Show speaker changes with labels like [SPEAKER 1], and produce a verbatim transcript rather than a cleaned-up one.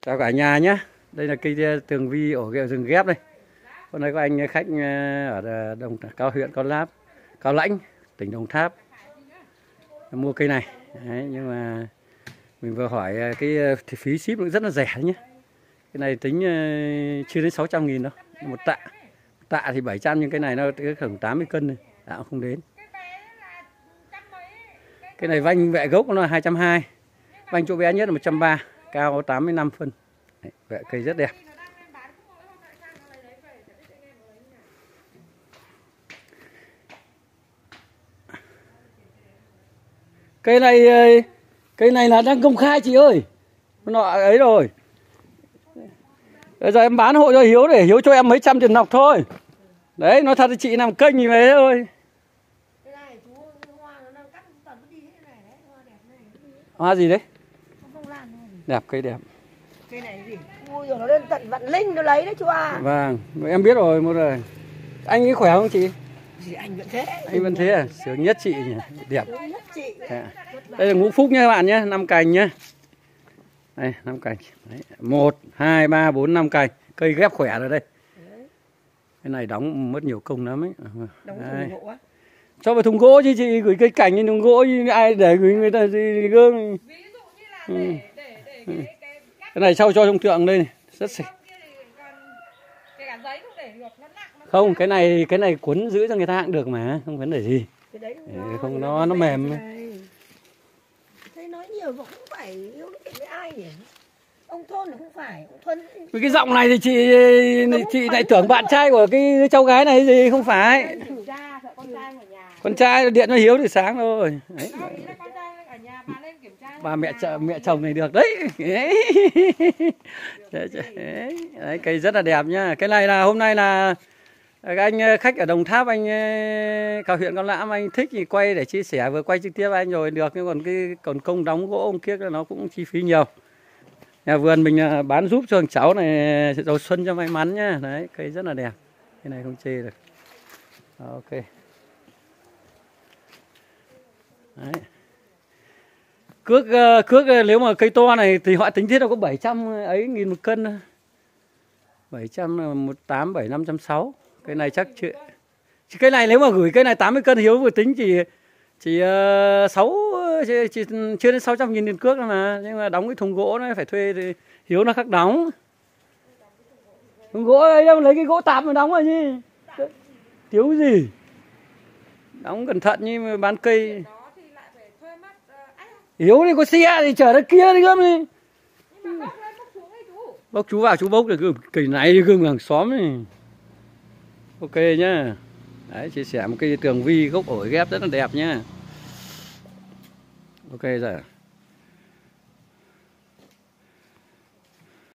[SPEAKER 1] Chào cả nhà nhé. Đây là cây tường vi ổ ghẹo rừng ghép đây. Hôm nay có anh khách ở Đồng Cao, huyện Cao Láp, Cao Lãnh, tỉnh Đồng Tháp mua cây này. Đấy, nhưng mà mình vừa hỏi cái phí ship cũng rất là rẻ nhé. Cái này tính chưa đến sáu trăm nghìn đâu, một tạ. Tạ thì bảy trăm nhưng cái này nó khoảng tám mươi cân này, tạ cũng không đến. Cái này vanh vẹ gốc nó là hai trăm hai mươi, vanh chỗ bé nhất là một trăm ba mươi, cao tám mươi lăm phân. Đấy, vẹ cây rất đẹp. Cây này cây này là đang công khai chị ơi. Nọ ấy rồi. Bây giờ em bán hộ cho Hiếu để Hiếu cho em mấy trăm tiền nọc thôi. Đấy, nói thật thì chị làm kênh như thế thôi. Hoa gì đấy? Đẹp, cây đẹp.
[SPEAKER 2] Cây này gì? Ui rồi nó lên tận Vạn Linh nó lấy đấy chú à.
[SPEAKER 1] Vâng, em biết rồi, một rồi. Anh ấy khỏe không chị?
[SPEAKER 2] Gì anh vẫn thế.
[SPEAKER 1] Anh vẫn thế à? Sướng nhất chị nhỉ, đẹp.
[SPEAKER 2] Sướng nhất chị.
[SPEAKER 1] À. Đây là ngũ phúc nha các bạn nhé, năm cành nhé. Đây, năm cành. Đấy. một, hai, ba, bốn, năm cành. Cây ghép khỏe rồi đây. Cái này đóng mất nhiều công lắm ấy.
[SPEAKER 2] Đóng thùng gỗ á.
[SPEAKER 1] Cho vào thùng gỗ chứ chị, gửi cây cảnh như thùng gỗ như ai để gửi người ta gì gương. Ví dụ như là để, ừ. để, để ừ. cái, cái, cái này sau cho trong tượng đây này, rất sạch. Không, cái này cái này cuốn giữ cho người ta cũng được mà, không vấn đề gì. Cái đấy nó, không nó nó mềm.
[SPEAKER 2] Thế nói nhiều mà không phải yêu thích với ai nhỉ? Ông Thôn là không phải, ông Thuần.
[SPEAKER 1] Vì cái giọng này thì chị chị lại tưởng bạn trai của cái cháu gái này gì không phải. Con trai điện nó Hiếu thì sáng thôi. Đấy. Bà mẹ mẹ chồng này được đấy. Đấy, cây rất là đẹp nhá. Cái này là hôm nay là anh khách ở Đồng Tháp, anh Cao huyện Cao Lãm, anh thích thì quay để chia sẻ, vừa quay trực tiếp anh rồi được, nhưng còn cái còn công đóng gỗ ông kia nó cũng chi phí nhiều. Nhà vườn mình bán giúp cho cháu này đầu xuân cho may mắn nhá. Đấy, cây rất là đẹp. Cái này không chê được. Ok. Đấy. Cước cước nếu mà cây to này thì họ tính thiết nó có bảy trăm ấy nghìn một cân. bảy trăm một tám bảy năm trăm sáu. Cái này chắc chưa. Cái này nếu mà gửi cái này tám mươi cân Hiếu vừa tính chỉ chỉ sáu chỉ, chỉ chưa đến sáu trăm nghìn tiền cước mà, nhưng mà đóng cái thùng gỗ nó phải thuê thì Hiếu nó khắc đóng. Thùng gỗ ấy đâu lấy cái gỗ tạp mà đóng rồi nhỉ. Thiếu gì. Đóng cẩn thận như mà bán cây. Hiếu thì có xe thì chở ra kia đi gom đi. Bốc chú vào chú bốc được cây này đi gom hàng xóm này. Ok nhá. Đấy, chia sẻ một cây tường vi gốc ổi ghép rất là đẹp nhá. Ok rồi.